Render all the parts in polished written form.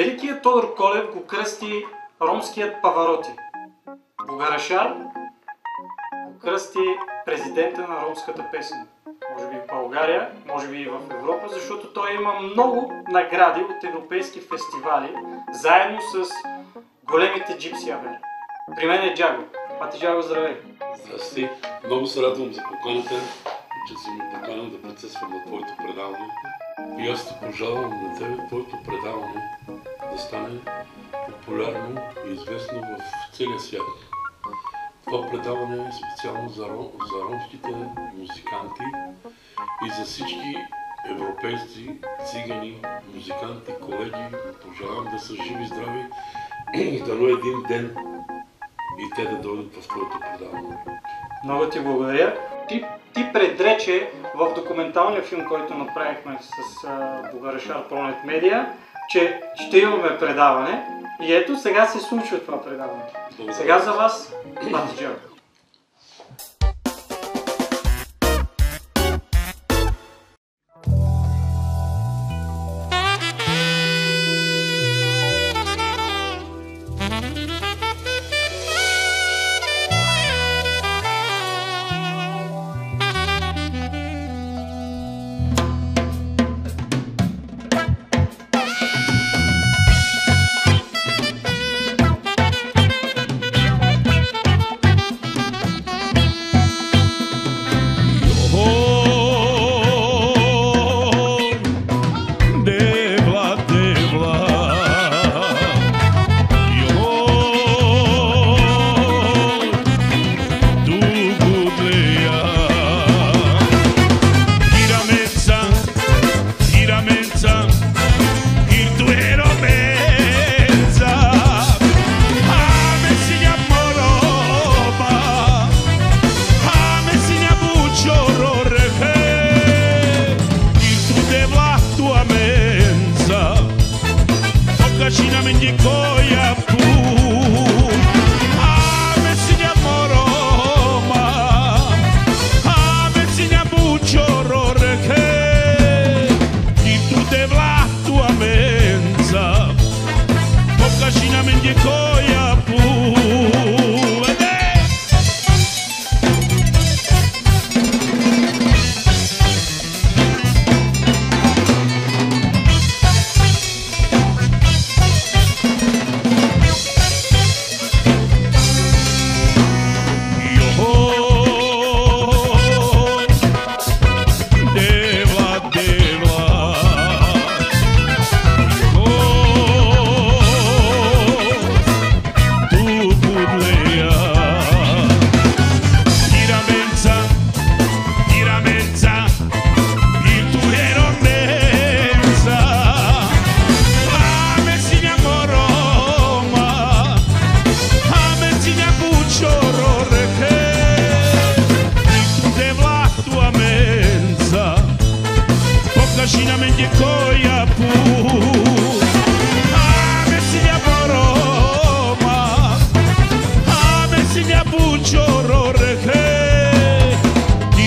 Великият Тодор Колев го кръсти ромският Павароти. Бугарашар го кръсти президента на ромската песен. Може би в България, може би и в Европа, защото той има много награди от европейски фестивали, заедно с големите джипси авери. При мен е Джаго. Пати Джаго, здравей! Здрасти! Много се радвам за поканата, че си ме поканил да присъствам на твоето предаване. И аз те пожелавам на тебе твоето предаване да стане популярно и известно в целия свят. Това предаване е специално за ромските музиканти и за всички европейци, цигани, музиканти, колеги. Пожелавам да са живи, здрави и дано един ден и те да дойдат в твоето предаване. Много ти благодаря. Ти предрече в документалния филм, който направихме с Бугарашар Пронет Медиа, че ще имаме предаване и ето сега се случва това предаване. Благодаря. Сега за вас, Пати Джаго.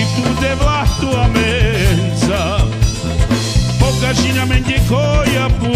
Покажи на мене коя